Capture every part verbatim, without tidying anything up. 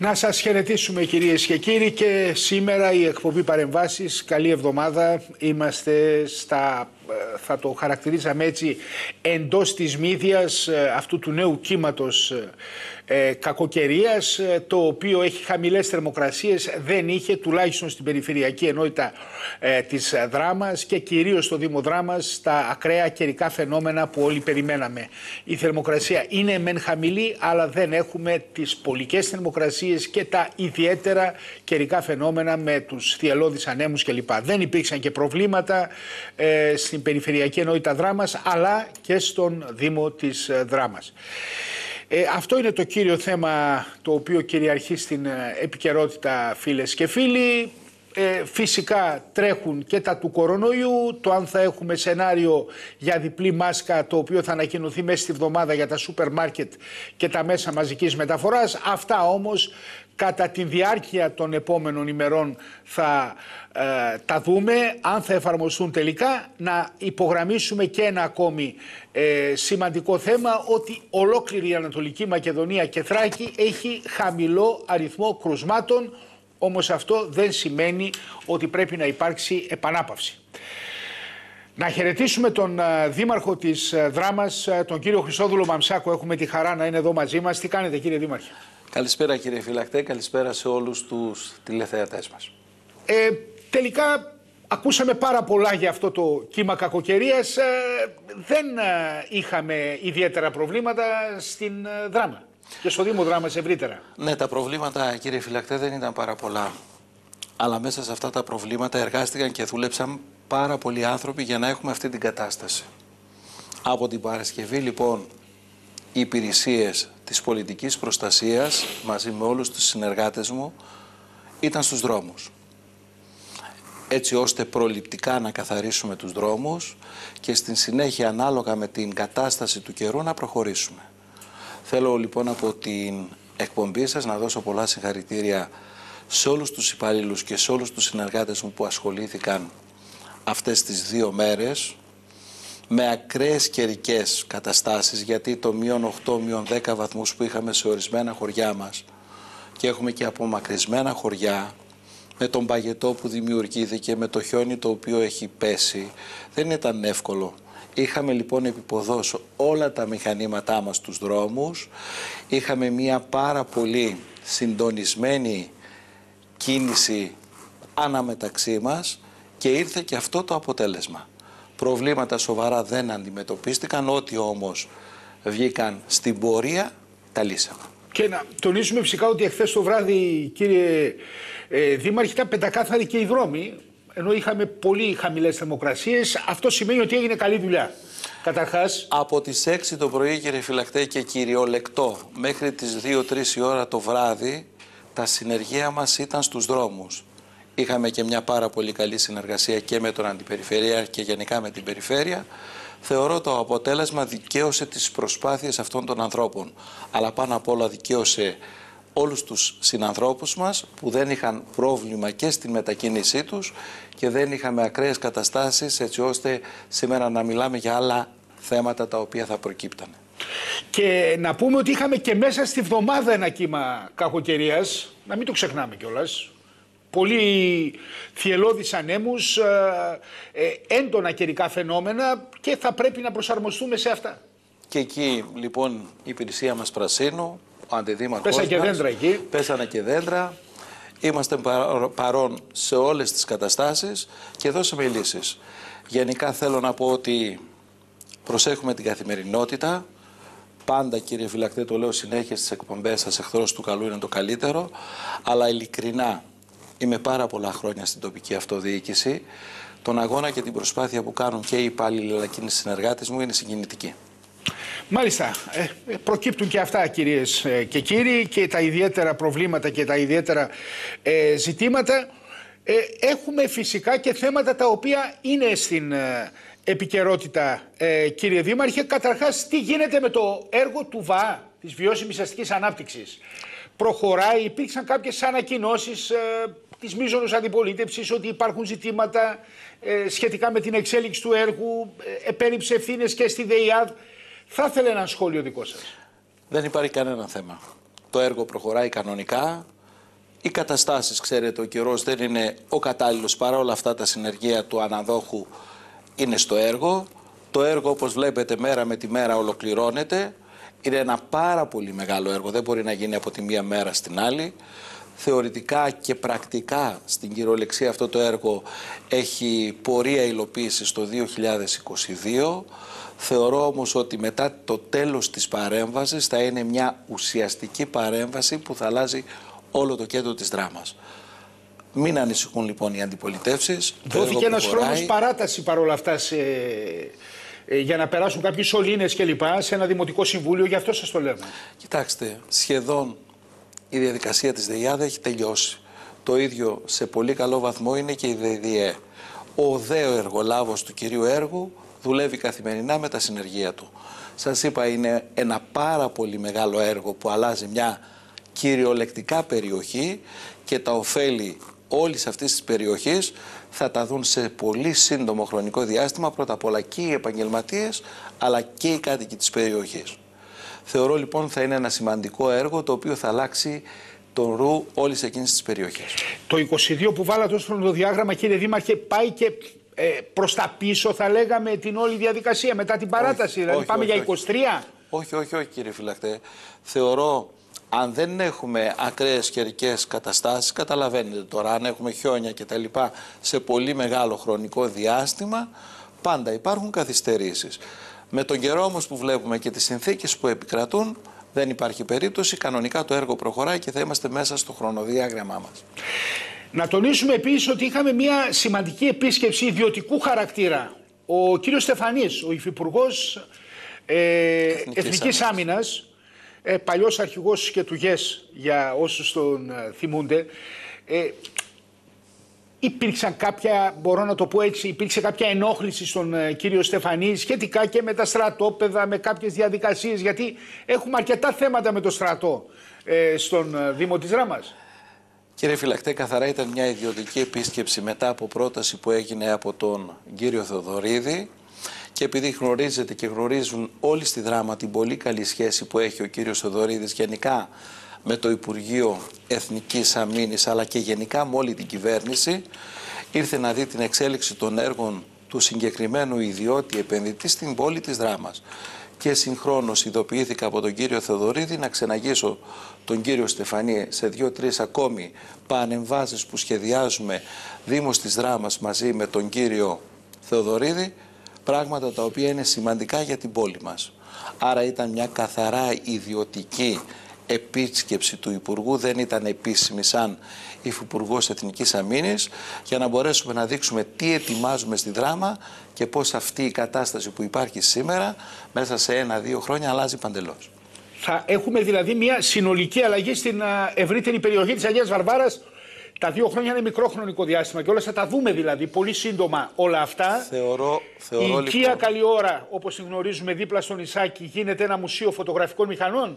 Να σας χαιρετήσουμε κυρίες και κύριοι, και σήμερα η εκπομπή Παρεμβάσεις. Καλή εβδομάδα. Είμαστε στα, θα το χαρακτηρίζαμε έτσι, εντός της μύδιας αυτού του νέου κύματος ε, κακοκαιρίας, το οποίο έχει χαμηλές θερμοκρασίες, δεν είχε τουλάχιστον στην περιφερειακή ενότητα ε, της Δράμας και κυρίως στο Δήμο Δράμας τα ακραία καιρικά φαινόμενα που όλοι περιμέναμε. Η θερμοκρασία είναι μεν χαμηλή, αλλά δεν έχουμε τις πολικές θερμοκρασίες και τα ιδιαίτερα καιρικά φαινόμενα με τους θυελλώδεις ανέμους κλπ. Δεν υπήρξαν και προβλήματα ε, στην περιφερειακή ενότητα Δράμας, αλλά και στον Δήμο της Δράμας. Ε, αυτό είναι το κύριο θέμα το οποίο κυριαρχεί στην επικαιρότητα, φίλες και φίλοι. Ε, φυσικά τρέχουν και τα του κορονοϊού, το αν θα έχουμε σενάριο για διπλή μάσκα, το οποίο θα ανακοινωθεί μέσα στη βδομάδα για τα σούπερ μάρκετ και τα μέσα μαζικής μεταφοράς. Αυτά όμως κατά τη διάρκεια των επόμενων ημερών θα ε, τα δούμε, αν θα εφαρμοστούν τελικά. Να υπογραμμίσουμε και ένα ακόμη ε, σημαντικό θέμα, ότι ολόκληρη η Ανατολική Μακεδονία και Θράκη έχει χαμηλό αριθμό κρουσμάτων. Όμως αυτό δεν σημαίνει ότι πρέπει να υπάρξει επανάπαυση. Να χαιρετήσουμε τον Δήμαρχο της Δράμας, τον κύριο Χριστόδουλο Μαμσάκο. Έχουμε τη χαρά να είναι εδώ μαζί μας. Τι κάνετε, κύριε Δήμαρχε? Καλησπέρα, κύριε Φυλακτέ, καλησπέρα σε όλους τους τηλεθεατές μας. Ε, τελικά ακούσαμε πάρα πολλά για αυτό το κύμα κακοκαιρίας. Ε, δεν είχαμε ιδιαίτερα προβλήματα στην Δράμα και στο Δήμο Δράμας ευρύτερα. Ναι, τα προβλήματα, κύριε Φυλακτέ, δεν ήταν πάρα πολλά. Αλλά μέσα σε αυτά τα προβλήματα εργάστηκαν και δούλεψαν πάρα πολλοί άνθρωποι για να έχουμε αυτή την κατάσταση. Από την Παρασκευή, λοιπόν, οι υπηρεσίες της πολιτικής προστασίας, μαζί με όλους τους συνεργάτες μου, ήταν στους δρόμους. Έτσι ώστε προληπτικά να καθαρίσουμε τους δρόμους και στην συνέχεια, ανάλογα με την κατάσταση του καιρού, να προχωρήσουμε. Θέλω λοιπόν από την εκπομπή σας να δώσω πολλά συγχαρητήρια σε όλους τους υπαλλήλους και σε όλους τους συνεργάτες μου που ασχολήθηκαν αυτές τις δύο μέρες με ακραίες καιρικές καταστάσεις, γιατί το μείον οκτώ, μείον δέκα βαθμούς που είχαμε σε ορισμένα χωριά μας και έχουμε και απομακρυσμένα χωριά, με τον παγετό που δημιουργήθηκε, με το χιόνι το οποίο έχει πέσει, δεν ήταν εύκολο. Είχαμε λοιπόν επιποδώσει όλα τα μηχανήματά μας στους δρόμους, είχαμε μια πάρα πολύ συντονισμένη κίνηση αναμεταξύ μας και ήρθε και αυτό το αποτέλεσμα. Προβλήματα σοβαρά δεν αντιμετωπίστηκαν, ό,τι όμως βγήκαν στην πορεία τα λύσαμε. Και να τονίσουμε φυσικά ότι εχθές το βράδυ, κύριε ε, Δήμαρχε, ήταν πεντακάθαροι και οι δρόμοι, ενώ είχαμε πολύ χαμηλές θερμοκρασίες. Αυτό σημαίνει ότι έγινε καλή δουλειά. Καταρχάς, από τις έξι το πρωί, κύριε Φυλακτέ, και κυριολεκτό μέχρι τις δύο τρεις η ώρα το βράδυ, τα συνεργεία μας ήταν στους δρόμους. Είχαμε και μια πάρα πολύ καλή συνεργασία και με τον Αντιπεριφερειάρχη και γενικά με την Περιφέρεια. Θεωρώ το αποτέλεσμα δικαίωσε τις προσπάθειες αυτών των ανθρώπων. Αλλά πάνω απ' όλα δικαίωσε όλους τους συνανθρώπους μας που δεν είχαν πρόβλημα και στη μετακίνησή τους και δεν είχαμε ακραίες καταστάσεις, έτσι ώστε σήμερα να μιλάμε για άλλα θέματα τα οποία θα προκύπτανε. Και να πούμε ότι είχαμε και μέσα στη βδομάδα ένα κύμα κακοκαιρίας, να μην το ξεχνάμε κιόλας. Πολύ θυελλώδεις ανέμους, ε, έντονα καιρικά φαινόμενα, και θα πρέπει να προσαρμοστούμε σε αυτά. Και εκεί λοιπόν η υπηρεσία μας Πρασίνου, ο αντιδήμαρχος Πέσανε και δέντρα εκεί. Πέσανε και δέντρα. Είμαστε παρόν σε όλες τις καταστάσεις και δώσαμε λύσεις. Γενικά θέλω να πω ότι προσέχουμε την καθημερινότητα. Πάντα, κύριε Φυλακτέ, το λέω συνέχεια στις εκπομπές σας, εχθρός του καλού είναι το καλύτερο. Αλλά ειλικρινά, είμαι πάρα πολλά χρόνια στην τοπική αυτοδιοίκηση. Τον αγώνα και την προσπάθεια που κάνουν και οι υπάλληλοι αλλά και οι συνεργάτες μου είναι συγκινητική. Μάλιστα, ε, προκύπτουν και αυτά, κυρίες και κύριοι, και τα ιδιαίτερα προβλήματα και τα ιδιαίτερα ε, ζητήματα. Ε, έχουμε φυσικά και θέματα τα οποία είναι στην ε, επικαιρότητα, ε, κύριε Δήμαρχε. Καταρχάς, τι γίνεται με το έργο του ΒΑΑ, της βιώσιμης αστικής ανάπτυξης? Προχωράει, υπήρξαν κάποιες ανακοινώσεις ε, της μείζωνος αντιπολίτευσης ότι υπάρχουν ζητήματα ε, σχετικά με την εξέλιξη του έργου, ε, επέριψε ευθύνες και στη ΔΕΙΑΔ. Θα ήθελα ένα σχόλιο δικό σας. Δεν υπάρχει κανένα θέμα. το έργο προχωράει κανονικά. Οι καταστάσεις, ξέρετε, ο καιρός δεν είναι ο κατάλληλος, παρόλα αυτά τα συνεργεία του αναδόχου είναι στο έργο. Το έργο, όπως βλέπετε, μέρα με τη μέρα ολοκληρώνεται. Είναι ένα πάρα πολύ μεγάλο έργο, δεν μπορεί να γίνει από τη μία μέρα στην άλλη. Θεωρητικά και πρακτικά στην κυριολεξία αυτό το έργο έχει πορεία υλοποίηση στο δύο χιλιάδες είκοσι δύο. Θεωρώ όμως ότι μετά το τέλος της παρέμβασης θα είναι μια ουσιαστική παρέμβαση που θα αλλάζει όλο το κέντρο της δράμας. Μην ανησυχούν λοιπόν οι αντιπολιτεύσεις. Δόθηκε ένας χρόνος παράταση παρόλα αυτά σε, ε, για να περάσουν κάποιοι σωλήνες κλπ. Σε ένα δημοτικό συμβούλιο, γι' αυτό σας το λέμε. Κοιτάξτε, σχεδόν η διαδικασία της ΔΕΙΑΔ έχει τελειώσει. Το ίδιο σε πολύ καλό βαθμό είναι και η ΔΕΙΔΙΕ. Ο ΔΕΟ εργολάβος του κυρίου έργου δουλεύει καθημερινά με τα συνεργεία του. Σας είπα, είναι ένα πάρα πολύ μεγάλο έργο που αλλάζει μια κυριολεκτικά περιοχή και τα ωφέλη όλης αυτής της περιοχής θα τα δουν σε πολύ σύντομο χρονικό διάστημα, πρώτα απ' όλα και οι επαγγελματίες αλλά και οι κάτοικοι της περιοχής. Θεωρώ λοιπόν θα είναι ένα σημαντικό έργο το οποίο θα αλλάξει τον ρου όλης εκείνης της περιοχής. Το είκοσι δύο που βάλατε ως χρονοδιάγραμμα, κύριε Δήμαρχε, πάει και ε, προς τα πίσω, θα λέγαμε, την όλη διαδικασία μετά την παράταση. Όχι, δηλαδή όχι, πάμε όχι, για είκοσι τρία. Όχι, όχι, όχι κύριε Φυλακτέ. Θεωρώ, αν δεν έχουμε ακραίες καιρικές καταστάσεις, καταλαβαίνετε τώρα, αν έχουμε χιόνια και τα λοιπά σε πολύ μεγάλο χρονικό διάστημα, πάντα υπάρχουν καθυστερήσεις. Με τον καιρό όμως που βλέπουμε και τις συνθήκες που επικρατούν, δεν υπάρχει περίπτωση. Κανονικά το έργο προχωράει και θα είμαστε μέσα στο χρονοδιάγραμμά μας. Να τονίσουμε επίσης ότι είχαμε μια σημαντική επίσκεψη ιδιωτικού χαρακτήρα. Ο κύριος Στεφανής, ο Υφυπουργός ε, Εθνικής, Εθνικής Άμυνας, ε, παλιός αρχηγός και του ΓΕΣ για όσους τον ε, θυμούνται, ε, υπήρξαν κάποια, μπορώ να το πω έτσι, υπήρξε κάποια ενόχληση στον ε, κύριο Στεφανή σχετικά και με τα στρατόπεδα, με κάποιες διαδικασίες, γιατί έχουμε αρκετά θέματα με το στρατό ε, στον ε, Δήμο της Δράμας. Κύριε Φυλακτέ, καθαρά ήταν μια ιδιωτική επίσκεψη μετά από πρόταση που έγινε από τον κύριο Θεοδωρίδη και επειδή γνωρίζετε και γνωρίζουν όλοι στη Δράμα την πολύ καλή σχέση που έχει ο κύριος Θεοδωρίδης γενικά με το Υπουργείο Εθνικής Αμήνης αλλά και γενικά με όλη την κυβέρνηση, ήρθε να δει την εξέλιξη των έργων του συγκεκριμένου ιδιώτη επενδυτή στην πόλη της Δράμας. Και συγχρόνως ειδοποιήθηκα από τον κύριο Θεοδωρίδη να ξεναγήσω τον κύριο Στεφανή σε δύο-τρεις ακόμη πανεμβάσεις που σχεδιάζουμε Δήμος της Δράμας μαζί με τον κύριο Θεοδωρίδη, πράγματα τα οποία είναι σημαντικά για την πόλη μας. Άρα ήταν μια καθαρά ιδιωτική επίσκεψη του Υπουργού, δεν ήταν επίσημη σαν Υφυπουργός Εθνικής Αμήνης, για να μπορέσουμε να δείξουμε τι ετοιμάζουμε στη Δράμα και πώς αυτή η κατάσταση που υπάρχει σήμερα μέσα σε ένα-δύο χρόνια αλλάζει παντελώς. Θα έχουμε δηλαδή μια συνολική αλλαγή στην ευρύτερη περιοχή της Αγίας Βαρβάρας. Τα δύο χρόνια είναι μικρό χρονικό διάστημα και όλα θα τα δούμε δηλαδή πολύ σύντομα όλα αυτά. Θεωρώ, θεωρώ η οικία λοιπόν... καλή ώρα, όπως την γνωρίζουμε δίπλα στο νησάκι, γίνεται ένα μουσείο φωτογραφικών μηχανών.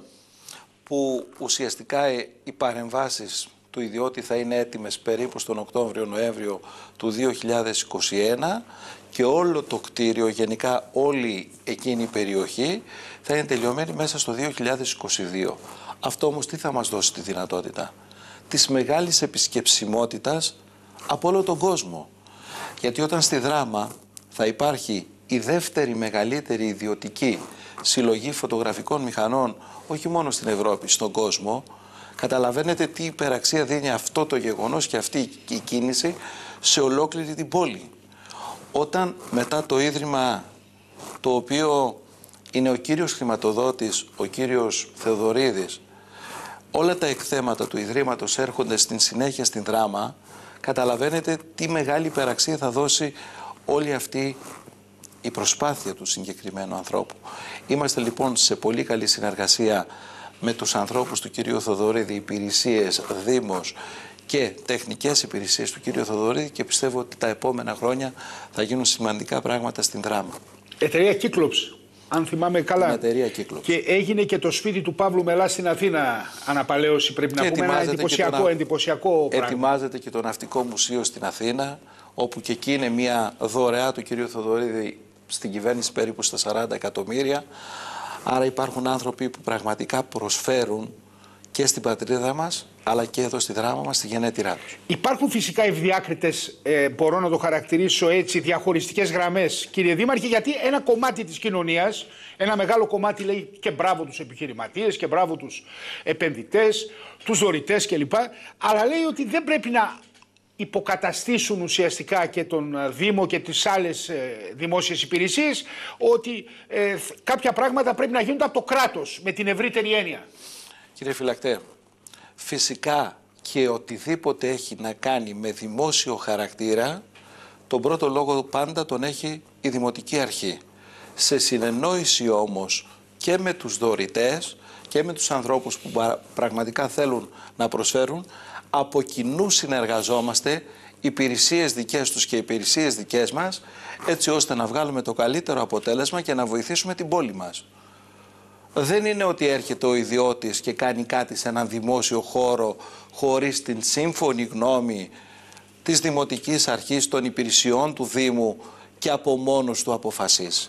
Που ουσιαστικά οι παρεμβάσεις του ιδιώτη θα είναι έτοιμες περίπου στον Οκτώβριο-Νοέμβριο του δύο χιλιάδες είκοσι ένα και όλο το κτίριο, γενικά όλη εκείνη η περιοχή θα είναι τελειωμένη μέσα στο δύο χιλιάδες είκοσι δύο. Αυτό όμως τι θα μας δώσει τη δυνατότητα? Της μεγάλης επισκεψιμότητας από όλο τον κόσμο. Γιατί όταν στη Δράμα θα υπάρχει η δεύτερη μεγαλύτερη ιδιωτική συλλογή φωτογραφικών μηχανών, όχι μόνο στην Ευρώπη, στον κόσμο, καταλαβαίνετε τι υπεραξία δίνει αυτό το γεγονός και αυτή η κίνηση σε ολόκληρη την πόλη. Όταν μετά το Ίδρυμα, το οποίο είναι ο κύριος χρηματοδότης, ο κύριος Θεοδωρίδης, όλα τα εκθέματα του Ιδρύματος έρχονται στην συνέχεια στην Δράμα, καταλαβαίνετε τι μεγάλη υπεραξία θα δώσει όλη αυτή η προσπάθεια του συγκεκριμένου ανθρώπου. Είμαστε λοιπόν σε πολύ καλή συνεργασία με τους ανθρώπους του κυρίου Θεοδωρίδη, υπηρεσίες, Δήμος και τεχνικές υπηρεσίες του κυρίου Θεοδωρίδη και πιστεύω ότι τα επόμενα χρόνια θα γίνουν σημαντικά πράγματα στην Δράμα. Εταιρεία Κύκλοψ, αν θυμάμαι καλά. Εταιρεία Κύκλοψ. Και έγινε και το σπίτι του Παύλου Μελά στην Αθήνα αναπαλαίωση, πρέπει και να πούμε, ένα εντυπωσιακό, το... εντυπωσιακό πράγμα. Ετοιμάζεται και το Ναυτικό Μουσείο στην Αθήνα, όπου και εκεί είναι μια δωρεά του κυρίου Θεοδωρίδη στην κυβέρνηση περίπου στα σαράντα εκατομμύρια. Άρα υπάρχουν άνθρωποι που πραγματικά προσφέρουν και στην πατρίδα μας, αλλά και εδώ στη δράμα μας, στη γενέτειρά τους. Υπάρχουν φυσικά ευδιάκριτες, ε, μπορώ να το χαρακτηρίσω έτσι, διαχωριστικές γραμμές, κύριε Δήμαρχε, γιατί ένα κομμάτι της κοινωνίας, ένα μεγάλο κομμάτι λέει και μπράβο τους επιχειρηματίες και μπράβο τους επενδυτές, τους δωρητές κλπ. Αλλά λέει ότι δεν πρέπει να υποκαταστήσουν ουσιαστικά και τον Δήμο και τις άλλες ε, δημόσιες υπηρεσίες, ότι ε, κάποια πράγματα πρέπει να γίνονται από το κράτος με την ευρύτερη έννοια. Κύριε Φυλακτέ, φυσικά και οτιδήποτε έχει να κάνει με δημόσιο χαρακτήρα, τον πρώτο λόγο πάντα τον έχει η Δημοτική Αρχή. Σε συνεννόηση όμως και με τους δωρητές και με τους ανθρώπους που πραγματικά θέλουν να προσφέρουν, από κοινού συνεργαζόμαστε, υπηρεσίες δικές τους και υπηρεσίες δικές μας, έτσι ώστε να βγάλουμε το καλύτερο αποτέλεσμα και να βοηθήσουμε την πόλη μας. Δεν είναι ότι έρχεται ο ιδιώτης και κάνει κάτι σε έναν δημόσιο χώρο χωρίς την σύμφωνη γνώμη της Δημοτικής Αρχής, των υπηρεσιών του Δήμου και από μόνος του αποφασίσει.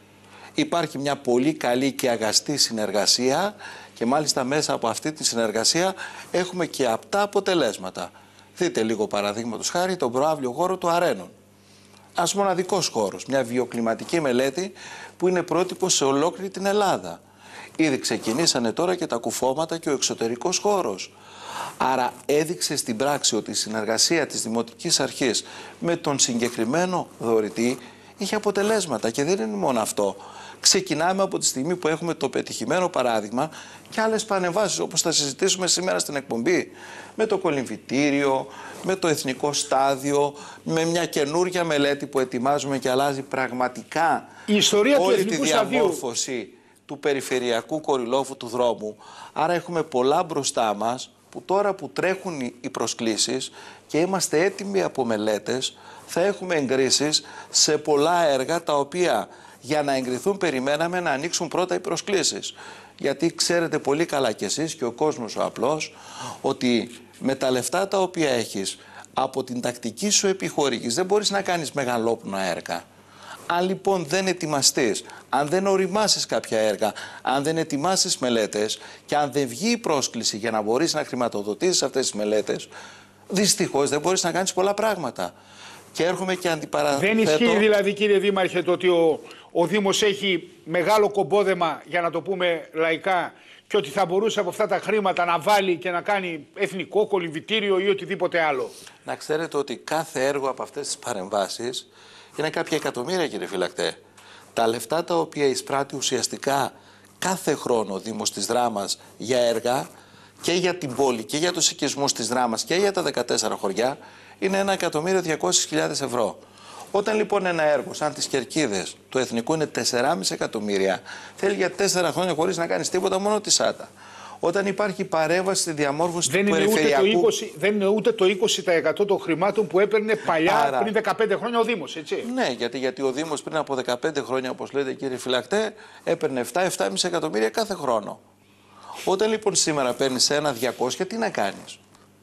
Υπάρχει μια πολύ καλή και αγαστή συνεργασία και μάλιστα μέσα από αυτή τη συνεργασία έχουμε και απτά αποτελέσματα. Δείτε λίγο παραδείγματος χάρη τον προαύλιο χώρο του Αρένων. Ένας μοναδικός χώρος, μια βιοκλιματική μελέτη που είναι πρότυπο σε ολόκληρη την Ελλάδα. Ήδη ξεκινήσανε τώρα και τα κουφώματα και ο εξωτερικός χώρος. Άρα έδειξε στην πράξη ότι η συνεργασία της Δημοτικής Αρχής με τον συγκεκριμένο δωρητή είχε αποτελέσματα και δεν είναι μόνο αυτό. Ξεκινάμε από τη στιγμή που έχουμε το πετυχημένο παράδειγμα και άλλες πανεμβάσεις όπως θα συζητήσουμε σήμερα στην εκπομπή. Με το κολυμβητήριο, με το εθνικό στάδιο, με μια καινούρια μελέτη που ετοιμάζουμε και αλλάζει πραγματικά η ιστορία όλη του εθνικού τη διαμόρφωση σταδίου του περιφερειακού κορυλόφου του δρόμου. Άρα έχουμε πολλά μπροστά μας που τώρα που τρέχουν οι προσκλήσεις και είμαστε έτοιμοι από μελέτες, θα έχουμε εγκρίσεις σε πολλά έργα τα οποία για να εγκριθούν περιμέναμε να ανοίξουν πρώτα οι προσκλήσεις. Γιατί ξέρετε πολύ καλά κι εσείς και ο κόσμος ο απλός ότι με τα λεφτά τα οποία έχεις από την τακτική σου επιχορήγηση δεν μπορείς να κάνεις μεγαλόπνοα έργα. Αν λοιπόν δεν ετοιμαστείς, αν δεν οριμάσεις κάποια έργα, αν δεν ετοιμάσεις μελέτες και αν δεν βγει η πρόσκληση για να μπορείς να χρηματοδοτήσεις αυτές τις μελέτες, δυστυχώς δεν μπορείς να κάνεις πολλά πράγματα. Και έρχομαι και αντιπαραθέτω. Δεν ισχύει δηλαδή, κύριε Δήμαρχε, το ότι ο, ο Δήμος έχει μεγάλο κομπόδεμα, για να το πούμε λαϊκά, και ότι θα μπορούσε από αυτά τα χρήματα να βάλει και να κάνει εθνικό κολυμβητήριο ή οτιδήποτε άλλο. Να ξέρετε ότι κάθε έργο από αυτές τις παρεμβάσεις είναι κάποια εκατομμύρια, κύριε Φυλακτέ. Τα λεφτά τα οποία εισπράττει ουσιαστικά κάθε χρόνο ο Δήμος της Δράμας για έργα και για την πόλη και για τους οικισμούς της Δράμας και για τα δεκατέσσερα χωριά είναι ένα εκατομμύριο διακόσιες χιλιάδες ευρώ. Όταν λοιπόν ένα έργο σαν τις Κερκίδες του Εθνικού είναι τέσσερα κόμμα πέντε εκατομμύρια, θέλει για τέσσερα χρόνια χωρίς να κάνεις τίποτα, μόνο τη σάτα. Όταν υπάρχει παρέμβαση στη διαμόρφωση δεν του είναι περιφερειακού... Ούτε το είκοσι, δεν είναι ούτε το είκοσι τοις εκατό των χρημάτων που έπαιρνε παλιά. Άρα, πριν δεκαπέντε χρόνια ο Δήμος, έτσι. Ναι, γιατί, γιατί ο Δήμος πριν από δεκαπέντε χρόνια, όπως λέτε κύριε Φυλακτέ, έπαιρνε επτά με επτά κόμμα πέντε εκατομμύρια κάθε χρόνο. Όταν λοιπόν σήμερα παίρνεις ένα διακόσια, τι να κάνεις?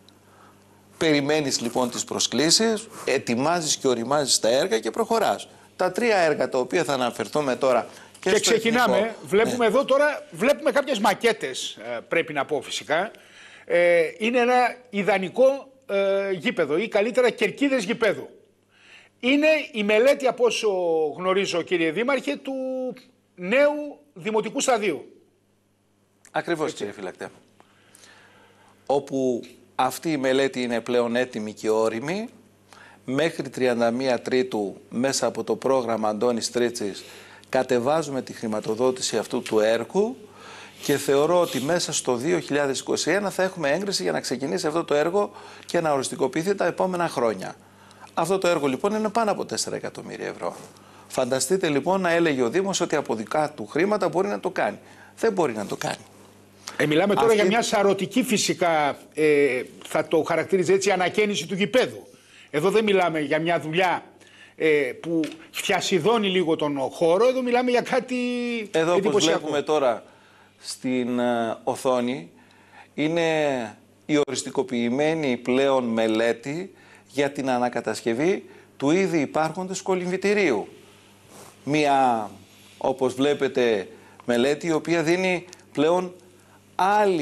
Περιμένεις λοιπόν τις προσκλήσεις, ετοιμάζεις και οριμάζεις τα έργα και προχωράς. Τα τρία έργα τα οποία θα αναφερθούμε τώρα και, και στο ξεκινάμε. εθνικό, βλέπουμε ναι. εδώ τώρα, βλέπουμε κάποιες μακέτες, πρέπει να πω φυσικά. Ε, είναι ένα ιδανικό ε, γήπεδο ή καλύτερα κερκίδες γηπέδου. Είναι η μελέτη, από όσο γνωρίζω κύριε Δήμαρχε, του νέου δημοτικού σταδίου. Ακριβώς, έτσι, κύριε Φυλακτέ. Όπου αυτή η μελέτη είναι πλέον έτοιμη και όριμη. Μέχρι τριάντα μία Τρίτου μέσα από το πρόγραμμα Αντώνης Τρίτσης κατεβάζουμε τη χρηματοδότηση αυτού του έργου και θεωρώ ότι μέσα στο δύο χιλιάδες είκοσι ένα θα έχουμε έγκριση για να ξεκινήσει αυτό το έργο και να οριστικοποιηθεί τα επόμενα χρόνια. Αυτό το έργο λοιπόν είναι πάνω από τέσσερα εκατομμύρια ευρώ. Φανταστείτε λοιπόν να έλεγε ο Δήμος ότι από δικά του χρήματα μπορεί να το κάνει. Δεν μπορεί να το κάνει. Ε, μιλάμε τώρα Αυτή... για μια σαρωτική φυσικά, ε, θα το χαρακτηρίζει έτσι, ανακαίνιση του γηπέδου. Εδώ δεν μιλάμε για μια δουλειά ε, που φτιασιδώνει λίγο τον χώρο, εδώ μιλάμε για κάτι εδώ εντυπωσιακό. Όπως βλέπουμε τώρα στην uh, οθόνη είναι η οριστικοποιημένη πλέον μελέτη για την ανακατασκευή του ήδη υπάρχοντος κολυμβητηρίου. Μια, όπως βλέπετε, μελέτη η οποία δίνει πλέον άλλη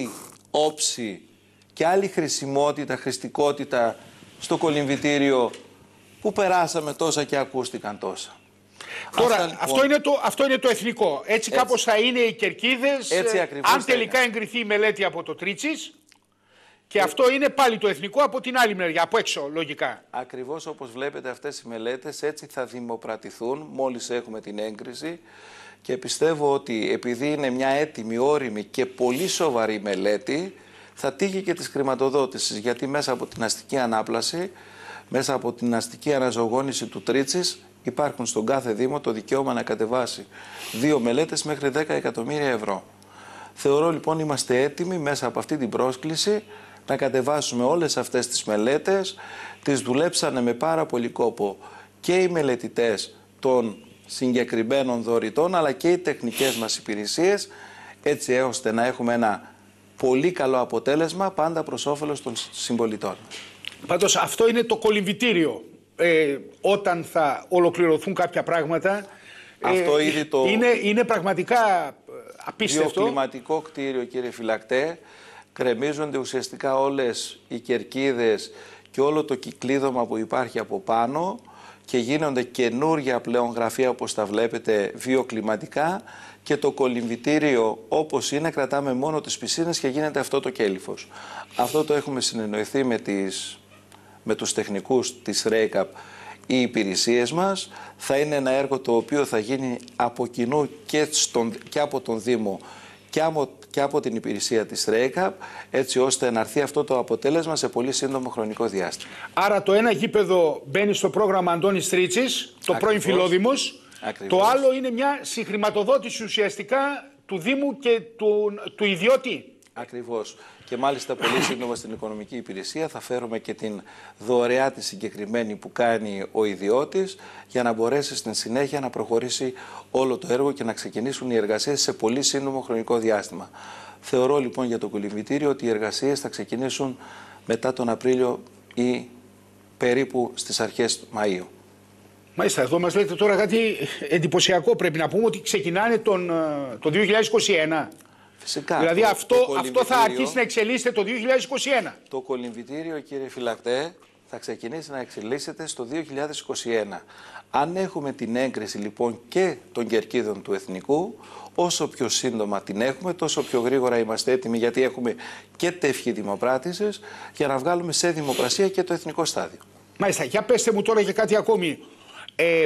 όψη και άλλη χρησιμότητα, χρηστικότητα στο κολυμβητήριο που περάσαμε τόσα και ακούστηκαν τόσα. Τώρα, Αυτά, λοιπόν, αυτό, είναι το, αυτό είναι το εθνικό. Έτσι, έτσι κάπως θα είναι οι Κερκίδες, αν τελικά εγκριθεί η μελέτη από το Τρίτσις. Και ε, αυτό είναι πάλι το εθνικό από την άλλη μεριά, από έξω λογικά. Ακριβώς όπως βλέπετε αυτές οι μελέτες έτσι θα δημοπρατηθούν μόλις έχουμε την έγκριση και πιστεύω ότι επειδή είναι μια έτοιμη, όριμη και πολύ σοβαρή μελέτη θα τύχει και της χρηματοδότησης, γιατί μέσα από την αστική ανάπλαση, μέσα από την αστική αναζωογόνηση του Τρίτσις υπάρχουν στον κάθε Δήμο το δικαίωμα να κατεβάσει δύο μελέτες μέχρι δέκα εκατομμύρια ευρώ. Θεωρώ λοιπόν είμαστε έτοιμοι μέσα από αυτή την πρόσκληση να κατεβάσουμε όλες αυτές τις μελέτες. Τις δουλέψανε με πάρα πολύ κόπο και οι μελετητές των συγκεκριμένων δωρητών αλλά και οι τεχνικές μας υπηρεσίες, έτσι ώστε να έχουμε ένα πολύ καλό αποτέλεσμα πάντα προς όφελος των συμπολιτών. Πάντως αυτό είναι το κολυμβητήριο. Ε, όταν θα ολοκληρωθούν κάποια πράγματα, αυτό ε, ήδη το είναι, είναι πραγματικά απίστευτο. Βιοκλιματικό κτίριο, κύριε φυλακτέ, κρεμίζονται ουσιαστικά όλες οι κερκίδες και όλο το κυκλίδωμα που υπάρχει από πάνω και γίνονται καινούργια πλέον γραφεία όπως τα βλέπετε βιοκλιματικά και το κολυμβητήριο όπως είναι κρατάμε μόνο τις πισίνες και γίνεται αυτό το κέλυφος. Αυτό το έχουμε συνεννοηθεί με, τις, με τους τεχνικούς της ΡΕΙΚΑΠ οι υπηρεσίες μας. Θα είναι ένα έργο το οποίο θα γίνει από κοινού και, στον, και από τον Δήμο και από, και από την υπηρεσία της ΡΕΙΚΑΠ, έτσι ώστε να έρθει αυτό το αποτέλεσμα σε πολύ σύντομο χρονικό διάστημα. Άρα το ένα γήπεδο μπαίνει στο πρόγραμμα Αντώνης Τρίτσης, το πρώην Φιλόδημος. Το άλλο είναι μια συγχρηματοδότηση ουσιαστικά του Δήμου και του, του ιδιώτη. Ακριβώς. Και μάλιστα πολύ σύντομα στην οικονομική υπηρεσία θα φέρουμε και την δωρεά τη συγκεκριμένη που κάνει ο ιδιώτης για να μπορέσει στην συνέχεια να προχωρήσει όλο το έργο και να ξεκινήσουν οι εργασίες σε πολύ σύντομο χρονικό διάστημα. Θεωρώ λοιπόν για το κολυμβητήριο ότι οι εργασίες θα ξεκινήσουν μετά τον Απρίλιο ή περίπου στις αρχές Μαΐου. Μάλιστα, εδώ μας λέτε τώρα κάτι εντυπωσιακό. Πρέπει να πούμε ότι ξεκινάνε τον, το δύο χιλιάδες είκοσι ένα. Φυσικά. Δηλαδή το, αυτό, το αυτό θα αρχίσει να εξελίσσεται το δύο χιλιάδες είκοσι ένα. Το κολυμβητήριο, κύριε φυλακτέ, θα ξεκινήσει να εξελίσσεται στο δύο χιλιάδες είκοσι ένα. Αν έχουμε την έγκριση λοιπόν και των κερκίδων του Εθνικού, όσο πιο σύντομα την έχουμε, τόσο πιο γρήγορα είμαστε έτοιμοι, γιατί έχουμε και τεύχη δημοπράτησης για να βγάλουμε σε δημοπρασία και το εθνικό στάδιο. Μάλιστα. Για πέστε μου τώρα για κάτι ακόμη. Ε,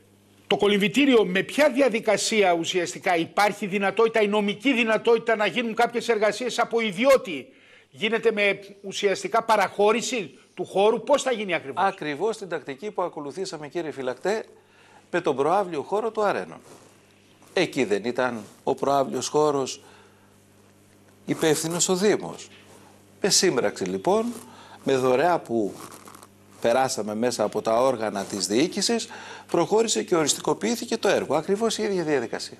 Το κολυμβητήριο με ποια διαδικασία ουσιαστικά υπάρχει δυνατότητα, η νομική δυνατότητα να γίνουν κάποιες εργασίες από ιδιώτη? Γίνεται με ουσιαστικά παραχώρηση του χώρου, πώς θα γίνει ακριβώς? Ακριβώς την τακτική που ακολουθήσαμε, κύριε φυλακτέ, με τον προαύλιο χώρο του Αρένων. Εκεί δεν ήταν ο προαύλιος χώρος υπεύθυνος ο Δήμος? Με σύμπραξη λοιπόν, με δωρεά που περάσαμε μέσα από τα όργανα της διοίκησης, προχώρησε και οριστικοποιήθηκε το έργο. Ακριβώς η ίδια διαδικασία.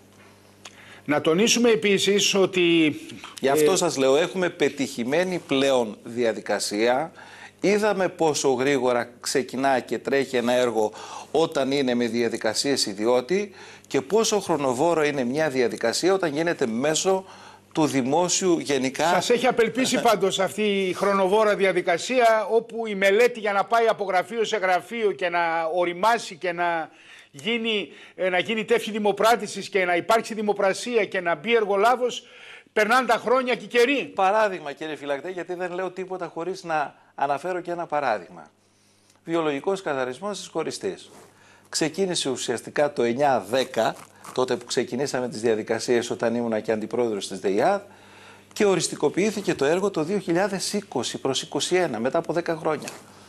Να τονίσουμε επίσης ότι... Γι' αυτό ε... σας λέω, έχουμε πετυχημένη πλέον διαδικασία. Είδαμε πόσο γρήγορα ξεκινά και τρέχει ένα έργο όταν είναι με διαδικασίες ιδιώτη και πόσο χρονοβόρο είναι μια διαδικασία όταν γίνεται μέσω του δημόσιου γενικά. Σας έχει απελπίσει πάντως αυτή η χρονοβόρα διαδικασία, όπου η μελέτη για να πάει από γραφείο σε γραφείο και να οριμάσει και να γίνει, να γίνει τεύχη δημοπράτησης και να υπάρξει δημοπρασία και να μπει εργολάβος, περνάνε τα χρόνια και καιροί. Παράδειγμα, κύριε φυλακτέ, γιατί δεν λέω τίποτα χωρίς να αναφέρω και ένα παράδειγμα. Βιολογικός καθαρισμός της χωριστής. Ξεκίνησε ουσιαστικά το εννιά δέκα, τότε που ξεκινήσαμε τις διαδικασίες όταν ήμουνα και αντιπρόεδρος της ΔΕΙΑΔ, και οριστικοποιήθηκε το έργο το δύο χιλιάδες είκοσι προς είκοσι ένα, μετά από δέκα χρόνια.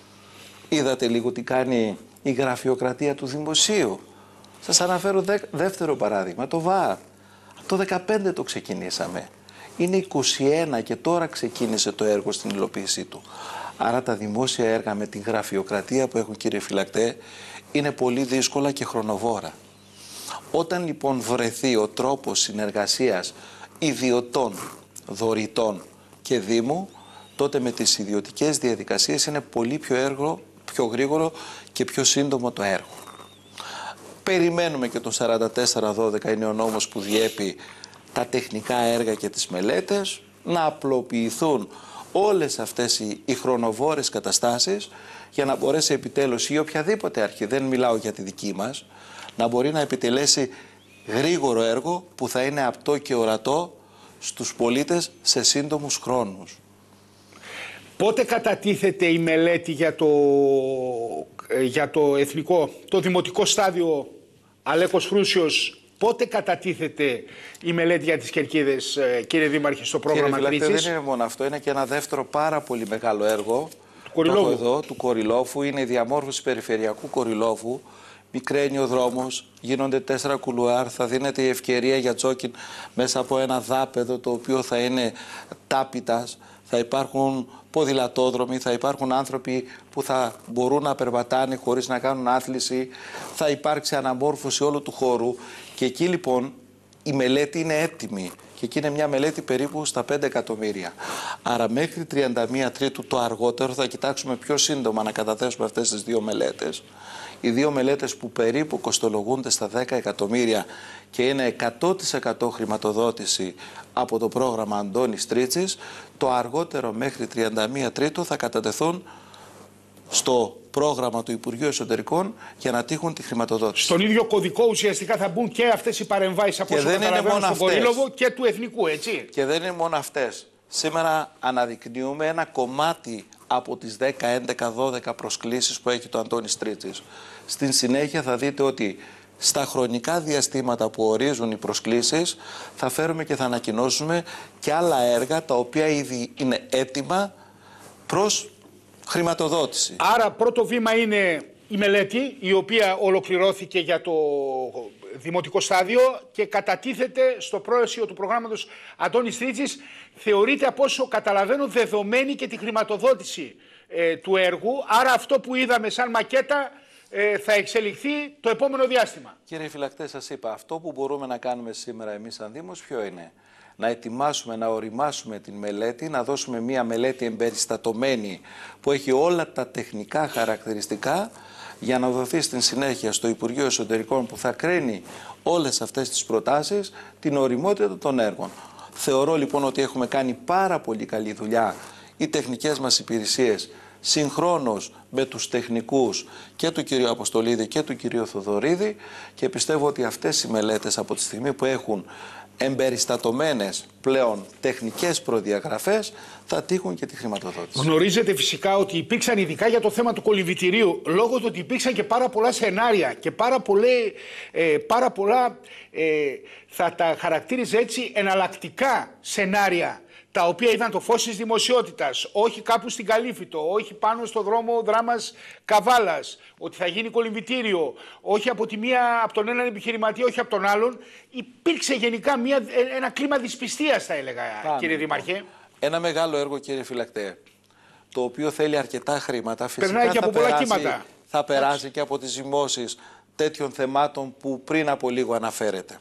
Είδατε λίγο τι κάνει η γραφειοκρατία του Δημοσίου. Σας αναφέρω δε, δεύτερο παράδειγμα, το ΒΑΡ. Από το δεκαπέντε το ξεκινήσαμε. Είναι είκοσι ένα και τώρα ξεκίνησε το έργο στην υλοποίησή του. Άρα τα δημόσια έργα με την γραφειοκρατία που έχουν, κύριε φυλακτέ, είναι πολύ δύσκολα και χρονοβόρα. Όταν λοιπόν βρεθεί ο τρόπος συνεργασίας ιδιωτών, δωρητών και Δήμου, τότε με τις ιδιωτικές διαδικασίες είναι πολύ πιο, έργο, πιο γρήγορο και πιο σύντομο το έργο. Περιμένουμε και το σαράντα τέσσερα δώδεκα, είναι ο νόμος που διέπει τα τεχνικά έργα και τις μελέτες. να απλοποιηθούν όλες αυτές οι, οι χρονοβόρες καταστάσεις για να μπορέσει επιτέλους ή οποιαδήποτε αρχή, δεν μιλάω για τη δική μας, να μπορεί να επιτελέσει γρήγορο έργο που θα είναι απτό και ορατό στους πολίτες σε σύντομους χρόνους. Πότε κατατίθεται η μελέτη για το, για το εθνικό, το δημοτικό στάδιο Αλέκος Χρούσιος, πότε κατατίθεται η μελέτη για τις Κερκίδες, κύριε Δήμαρχε, στο πρόγραμμα Τρίτης? Δεν είναι μόνο αυτό, είναι και ένα δεύτερο πάρα πολύ μεγάλο έργο του Κορυλόφου, εδώ, του Κορυλόφου, είναι η διαμόρφωση περιφερειακού Κορυλόφου. Μικραίνει ο δρόμος, γίνονται τέσσερα κουλουάρ, θα δίνεται η ευκαιρία για τζόκιν μέσα από ένα δάπεδο το οποίο θα είναι τάπητας, θα υπάρχουν ποδηλατόδρομοι, θα υπάρχουν άνθρωποι που θα μπορούν να περπατάνε χωρίς να κάνουν άθληση, θα υπάρξει αναμόρφωση όλου του χώρου και εκεί λοιπόν η μελέτη είναι έτοιμη και εκεί είναι μια μελέτη περίπου στα πέντε εκατομμύρια. Άρα μέχρι τριάντα μία Τρίτου το αργότερο θα κοιτάξουμε πιο σύντομα να καταθέσουμε αυτές τις δύο μελέτες. Οι δύο μελέτες που περίπου κοστολογούνται στα δέκα εκατομμύρια και είναι εκατό τοις εκατό χρηματοδότηση από το πρόγραμμα Αντώνης Τρίτσης, το αργότερο μέχρι τριάντα μία Τρίτου θα κατατεθούν στο πρόγραμμα του Υπουργείου Εσωτερικών για να τύχουν τη χρηματοδότηση. Στον ίδιο κωδικό ουσιαστικά θα μπουν και αυτές οι παρεμβάσεις από όσο καταλαβαίνω στον Κορύλοβο και του Εθνικού, έτσι. Και δεν είναι μόνο αυτές. Σήμερα αναδεικνύουμε ένα κομμάτι από τις δέκα, έντεκα, δώδεκα προσκλήσεις που έχει το Αντώνης Τρίτσης. Στην συνέχεια θα δείτε ότι στα χρονικά διαστήματα που ορίζουν οι προσκλήσεις θα φέρουμε και θα ανακοινώσουμε και άλλα έργα τα οποία ήδη είναι έτοιμα προς χρηματοδότηση. Άρα πρώτο βήμα είναι η μελέτη, η οποία ολοκληρώθηκε για το δημοτικό στάδιο και κατατίθεται στο πλαίσιο του προγράμματος Αντώνης Τρίτσης. Θεωρείται, από όσο καταλαβαίνω, δεδομένη και τη χρηματοδότηση ε, του έργου. Άρα αυτό που είδαμε σαν μακέτα ε, θα εξελιχθεί το επόμενο διάστημα. Κύριε Φυλακτέ, σας είπα, αυτό που μπορούμε να κάνουμε σήμερα εμείς σαν Δήμος ποιο είναι? Να ετοιμάσουμε, να οριμάσουμε την μελέτη, να δώσουμε μια μελέτη εμπεριστατωμένη που έχει όλα τα τεχνικά χαρακτηριστικά για να δοθεί στην συνέχεια στο Υπουργείο Εσωτερικών που θα κρίνει όλες αυτές τις προτάσεις την οριμότητα των έργων. Θεωρώ λοιπόν ότι έχουμε κάνει πάρα πολύ καλή δουλειά οι τεχνικές μας υπηρεσίες συγχρόνως με τους τεχνικούς και του κυρίου Αποστολίδη και του κυρίου Θοδωρίδη και πιστεύω ότι αυτές οι μελέτες από τη στιγμή που έχουν εμπεριστατωμένες πλέον τεχνικές προδιαγραφές θα τύχουν και τη χρηματοδότηση. Γνωρίζετε φυσικά ότι υπήρξαν, ειδικά για το θέμα του κολυμβητηρίου, λόγω του ότι υπήρξαν και πάρα πολλά σενάρια και πάρα, πολλέ, ε, πάρα πολλά, ε, θα τα χαρακτήριζε έτσι, εναλλακτικά σενάρια, τα οποία είδαν το φως της δημοσιότητας, όχι κάπου στην Καλύφιτο, όχι πάνω στο δρόμο Δράμας Καβάλας, ότι θα γίνει κολυμβητήριο, όχι από, τη μία, από τον έναν επιχειρηματία, όχι από τον άλλον. Υπήρξε γενικά μια, ένα κλίμα δυσπιστίας, θα έλεγα, Πάμε, κύριε Δήμαρχε. Ένα μεγάλο έργο, κύριε Φυλακτέ, το οποίο θέλει αρκετά χρήματα. Φυσικά περνάει και θα από περάσει, πολλά κύματα. Θα περάσει και από τις ζυμώσεις τέτοιων θεμάτων που πριν από λίγο αναφέρεται.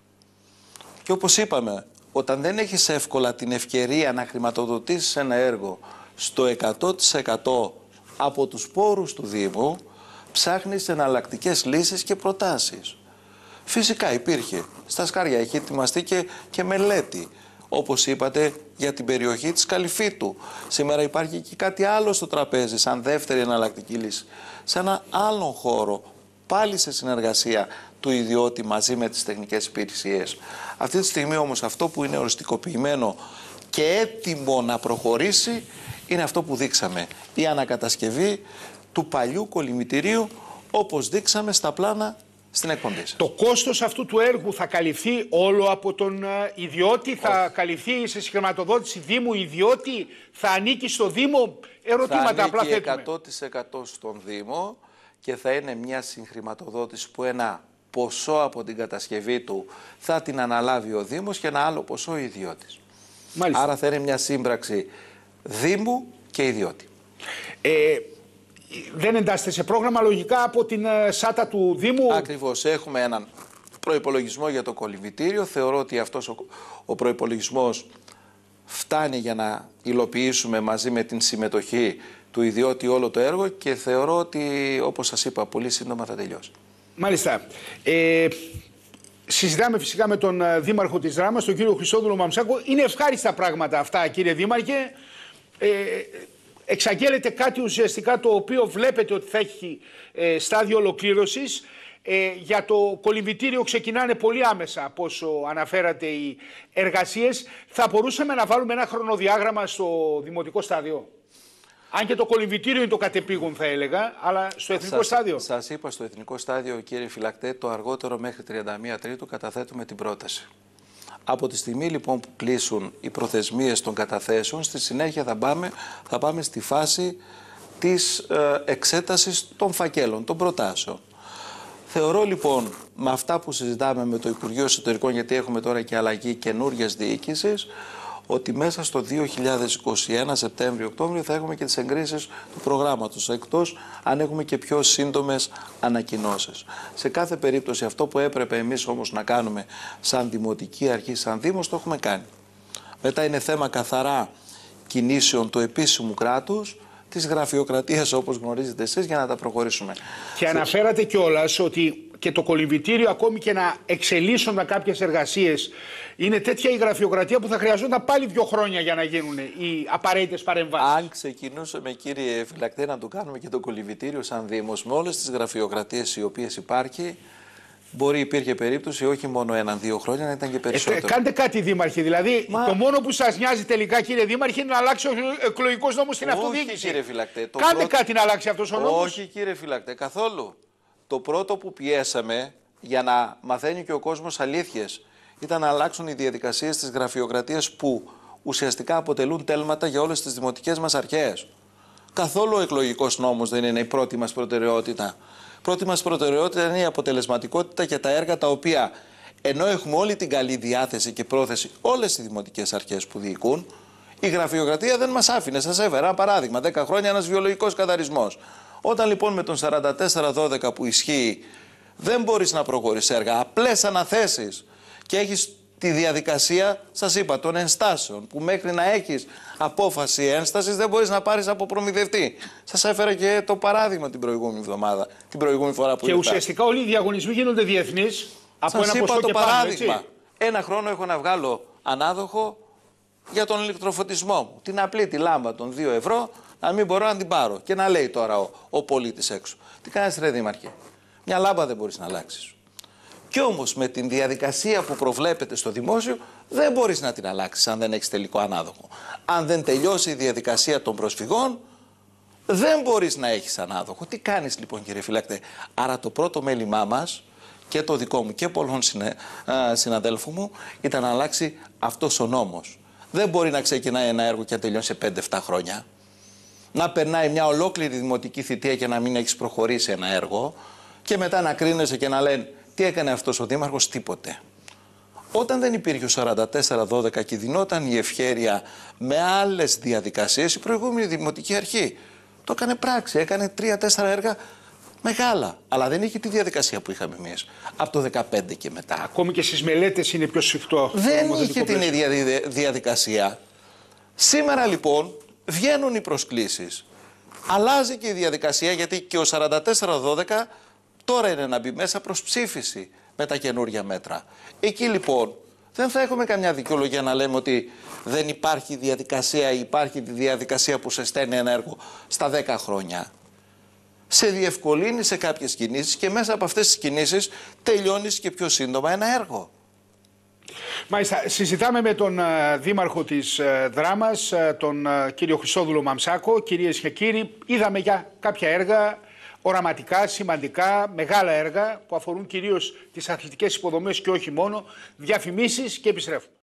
Και όπως είπαμε, όταν δεν έχεις εύκολα την ευκαιρία να χρηματοδοτήσεις ένα έργο στο εκατό τοις εκατό από τους πόρους του Δήμου, ψάχνεις εναλλακτικές λύσεις και προτάσεις. Φυσικά υπήρχε. Στα Σκάρια έχει ετοιμαστεί και, και μελέτη. Όπως είπατε, για την περιοχή της Καλυφίτου. Σήμερα υπάρχει και κάτι άλλο στο τραπέζι, σαν δεύτερη εναλλακτική λύση. Σε ένα άλλο χώρο, πάλι σε συνεργασία του ιδιώτη μαζί με τις τεχνικές υπηρεσίες. Αυτή τη στιγμή όμως αυτό που είναι οριστικοποιημένο και έτοιμο να προχωρήσει είναι αυτό που δείξαμε. Η ανακατασκευή του παλιού κολυμβητηρίου, όπως δείξαμε στα πλάνα στην εκπομπή. Το κόστος αυτού του έργου θα καλυφθεί όλο από τον ιδιώτη, θα Όχι. καλυφθεί σε συγχρηματοδότηση Δήμου, ιδιώτη, θα ανήκει στο Δήμο? Ερωτήματα θα απλά θέτουμε. εκατό τοις εκατό στον Δήμο και θα είναι μια συγχρηματοδότηση που ένα ποσό από την κατασκευή του θα την αναλάβει ο Δήμος και ένα άλλο ποσό ο ιδιώτης. Μάλιστα. Άρα θα είναι μια σύμπραξη Δήμου και ιδιώτη. Ε, δεν εντάσσεται σε πρόγραμμα λογικά από την ΣΑΤΑ του Δήμου? Ακριβώς. Έχουμε έναν προϋπολογισμό για το κολυμβητήριο. Θεωρώ ότι αυτός ο, ο προϋπολογισμός φτάνει για να υλοποιήσουμε μαζί με την συμμετοχή του ιδιώτη όλο το έργο και θεωρώ ότι, όπως σας είπα, πολύ σύντομα θα τελειώσει. Μάλιστα. Ε, Συζητάμε φυσικά με τον Δήμαρχο της Δράμας, τον κύριο Χριστόδουλο Μαμσάκο. Είναι ευχάριστα πράγματα αυτά, κύριε Δήμαρχε. Ε, εξαγγέλλεται κάτι ουσιαστικά το οποίο βλέπετε ότι θα έχει ε, στάδιο ολοκλήρωσης. Ε, για το κολυμβητήριο ξεκινάνε πολύ άμεσα, από όσο αναφέρατε, οι εργασίες. Θα μπορούσαμε να βάλουμε ένα χρονοδιάγραμμα στο δημοτικό στάδιο? Αν και το κολυμβητήριο είναι το κατεπήγον, θα έλεγα, αλλά στο εθνικό σας, στάδιο. Σας είπα, στο εθνικό στάδιο, κύριε Φυλακτέ, το αργότερο μέχρι τριάντα μία Τρίτου καταθέτουμε την πρόταση. Από τη στιγμή λοιπόν που κλείσουν οι προθεσμίες των καταθέσεων, στη συνέχεια θα πάμε, θα πάμε στη φάση της ε, εξέτασης των φακέλων, των προτάσεων. Θεωρώ λοιπόν, με αυτά που συζητάμε με το Υπουργείο Εσωτερικών, γιατί έχουμε τώρα και αλλαγή καινούργιας διοίκησης, ότι μέσα στο δύο χιλιάδες είκοσι ένα, Σεπτέμβριο-Οκτώβριο, θα έχουμε και τις εγκρίσεις του προγράμματος, εκτός αν έχουμε και πιο σύντομες ανακοινώσεις. Σε κάθε περίπτωση, αυτό που έπρεπε εμείς όμως να κάνουμε σαν Δημοτική Αρχή, σαν Δήμος, το έχουμε κάνει. Μετά είναι θέμα καθαρά κινήσεων του επίσημου κράτους, της γραφειοκρατίας, όπως γνωρίζετε εσείς, για να τα προχωρήσουμε. Και αναφέρατε κιόλας ότι και το κολυμβητήριο, ακόμη και να εξελίσσονταν κάποιες εργασίες, είναι τέτοια η γραφειοκρατία που θα χρειαζόταν πάλι δύο χρόνια για να γίνουν οι απαραίτητες παρεμβάσεις. Αν ξεκινούσαμε, κύριε Φυλακτέ, να το κάνουμε και το κολυμβητήριο σαν Δήμος, με όλες τις γραφειοκρατίες οι οποίες υπάρχει, μπορεί, υπήρχε περίπτωση όχι μόνο έναν-δύο χρόνια, να ήταν και περισσότερο. Ε, κάντε κάτι, Δήμαρχε. Δηλαδή, Μα... το μόνο που σας νοιάζει τελικά, κύριε Δήμαρχε, είναι να αλλάξει ο εκλογικός νόμος στην αυτοδιοίκηση. Όχι, κύριε Φυλακτέ. Το κάντε πρώτο... κάτι να αλλάξει αυτός ο νόμος. Όχι, κύριε Φυλακτέ, καθόλου. Το πρώτο που πιέσαμε για να μαθαίνει και ο κόσμος αλήθειες ήταν να αλλάξουν οι διαδικασίες της γραφειοκρατίας που ουσιαστικά αποτελούν τέλματα για όλες τις δημοτικές μας αρχές. Καθόλου ο εκλογικός νόμος δεν είναι η πρώτη μας προτεραιότητα. Πρώτη μας προτεραιότητα είναι η αποτελεσματικότητα για τα έργα τα οποία, ενώ έχουμε όλη την καλή διάθεση και πρόθεση όλες οι δημοτικές αρχές που διοικούν, η γραφειοκρατία δεν μας άφηνε. Σας έφερα ένα παράδειγμα, δέκα χρόνια ένας βιολογικός καθαρισμός. Όταν λοιπόν με τον σαράντα τέσσερα δώδεκα που ισχύει δεν μπορείς να προχωρήσεις έργα, απλές αναθέσεις, και έχεις τη διαδικασία, σας είπα, των ενστάσεων, που μέχρι να έχεις απόφαση ένστασης δεν μπορείς να πάρεις από προμηθευτή. Σας έφερα και το παράδειγμα την προηγούμενη εβδομάδα, την προηγούμενη φορά που Και ήρθα. ουσιαστικά όλοι οι διαγωνισμοί γίνονται διεθνείς. Από σας ένα είπα ποσό το και παράδειγμα. πάνω, έτσι. Ένα χρόνο έχω να βγάλω ανάδοχο για τον ηλεκτροφωτισμό μου. Την απλή τη λάμπα των δύο ευρώ, να μην μπορώ να την πάρω. Και να λέει τώρα ο, ο πολίτης έξω. Τι κάνεις, ρε Δήμαρχε? Μια λάμπα δεν μπορείς να αλλάξεις. Κι όμως με την διαδικασία που προβλέπεται στο δημόσιο δεν μπορείς να την αλλάξεις αν δεν έχεις τελικό ανάδοχο. Αν δεν τελειώσει η διαδικασία των προσφυγών, δεν μπορείς να έχεις ανάδοχο. Τι κάνεις λοιπόν, κύριε Φυλακτέ? Άρα το πρώτο μέλημά μας, και το δικό μου και πολλών συναδέλφων μου, ήταν να αλλάξει αυτός ο νόμος. Δεν μπορεί να ξεκινάει ένα έργο και να τελειώσει σε πέντε εφτά χρόνια. Να περνάει μια ολόκληρη δημοτική θητεία και να μην έχεις προχωρήσει ένα έργο και μετά να κρίνεσαι και να λένε τι έκανε αυτός ο Δήμαρχος? Τίποτε. Όταν δεν υπήρχε ο σαράντα τέσσερα δώδεκα και δινόταν η ευχέρεια με άλλες διαδικασίες, η προηγούμενη Δημοτική Αρχή το έκανε πράξη, έκανε τρία-τέσσερα έργα μεγάλα, αλλά δεν είχε τη διαδικασία που είχαμε εμείς από το δεκαπέντε και μετά. Ακόμη και στις μελέτες είναι πιο σφιχτό. Δεν είχε την ίδια διαδικασία. Σήμερα λοιπόν βγαίνουν οι προσκλήσεις. Αλλάζει και η διαδικασία, γιατί και ο σαράντα τέσσερα δώδεκα τώρα είναι να μπει μέσα προς ψήφιση με τα καινούργια μέτρα. Εκεί λοιπόν δεν θα έχουμε καμιά δικαιολογία να λέμε ότι δεν υπάρχει διαδικασία ή υπάρχει τη διαδικασία που σε στέλνει ένα έργο στα δέκα χρόνια. Σε διευκολύνει σε κάποιες κινήσεις και μέσα από αυτές τις κινήσεις τελειώνεις και πιο σύντομα ένα έργο. Μάλιστα, συζητάμε με τον uh, Δήμαρχο της uh, Δράμας, uh, τον uh, κύριο Χριστόδουλο Μαμσάκο. Κυρίες και κύριοι, είδαμε για κάποια έργα οραματικά, σημαντικά, μεγάλα έργα που αφορούν κυρίως τις αθλητικές υποδομές και όχι μόνο, διαφημίσεις, και επιστρέφουμε.